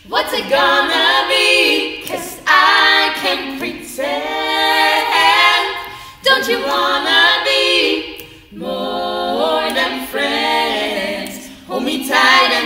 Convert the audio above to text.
What's it gonna be? 'Cause I can pretend. Don't you wanna be more than friends? Hold me tight